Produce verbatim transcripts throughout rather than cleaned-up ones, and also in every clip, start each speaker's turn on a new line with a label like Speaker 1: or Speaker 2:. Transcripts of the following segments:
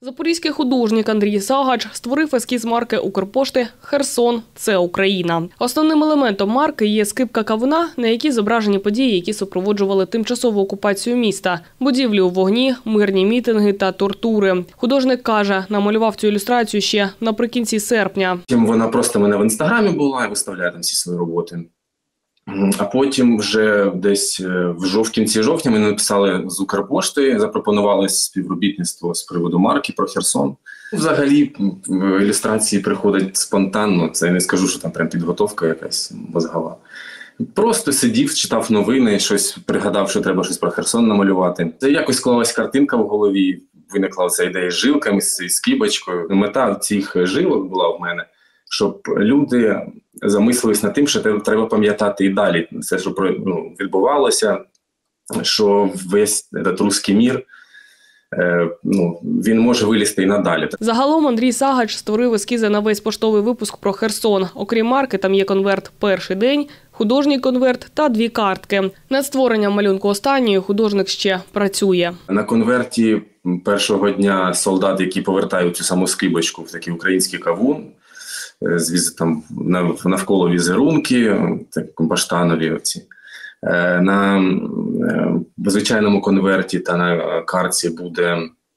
Speaker 1: Запорізький художник Андрій Сагач створив ескіз марки Укрпошти «Херсон – це Україна». Основним елементом марки є скипка кавуна, на якій зображені події, які супроводжували тимчасову окупацію міста. Будівлі у вогні, мирні мітинги та тортури. Художник каже, намалював цю ілюстрацію ще наприкінці серпня.
Speaker 2: Вона просто в мене в інстаграмі була, я виставляю там всі свої роботи. А потім вже десь в жов... кінці жовтня ми написали з Укрпошти, запропонували співробітництво з приводу марки про Херсон. Взагалі ілюстрації приходять спонтанно, це я не скажу, що там прям підготовка якась мозгова. Просто сидів, читав новини, щось пригадав, що треба щось про Херсон намалювати. Це якось склалась картинка в голові, виникла ця ідея з жилками, з скибочкою. Мета цих жилок була в мене, щоб люди замислились над тим, що треба пам'ятати і далі все, що ну, відбувалося, що весь этот русський мір, е, ну, він може вилізти і надалі.
Speaker 1: Загалом Андрій Сагач створив ескізи на весь поштовий випуск про Херсон. Окрім марки, там є конверт «Перший день», художній конверт та дві картки. Над створенням малюнку останньої художник ще працює.
Speaker 2: На конверті першого дня солдат, які повертають цю саму скибочку в такий український кавун, там навколо візерунки, так, баштанові оці. На звичайному конверті та на картці буде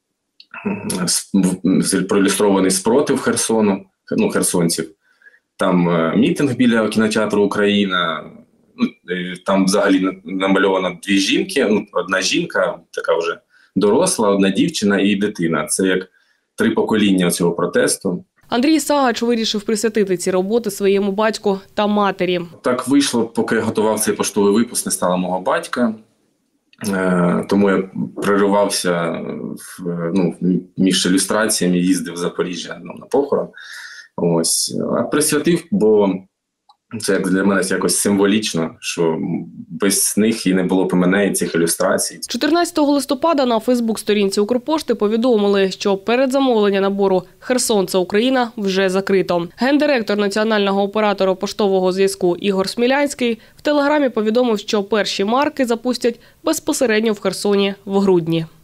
Speaker 2: проілюстрований спротив Херсону, ну, херсонців. Там мітинг біля кінотеатру «Україна», там взагалі намальовано дві жінки, ну, одна жінка, така вже доросла, одна дівчина і дитина. Це як три покоління цього протесту.
Speaker 1: Андрій Сагач вирішив присвятити ці роботи своєму батьку та матері.
Speaker 2: Так вийшло, поки я готував цей поштовий випуск, не стало мого батька. Е, тому я переривався в, ну, між ілюстраціями, їздив в Запоріжжя ну, на похорон. Ось. А присвятив, бо це як для мене якось символічно, що без них і не було б мене і цих ілюстрацій.
Speaker 1: чотирнадцятого листопада на Фейсбук-сторінці Укрпошти повідомили, що передзамовлення набору «Херсон – це Україна» вже закрито. Гендиректор національного оператора поштового зв'язку Ігор Смілянський в телеграмі повідомив, що перші марки запустять безпосередньо в Херсоні в грудні.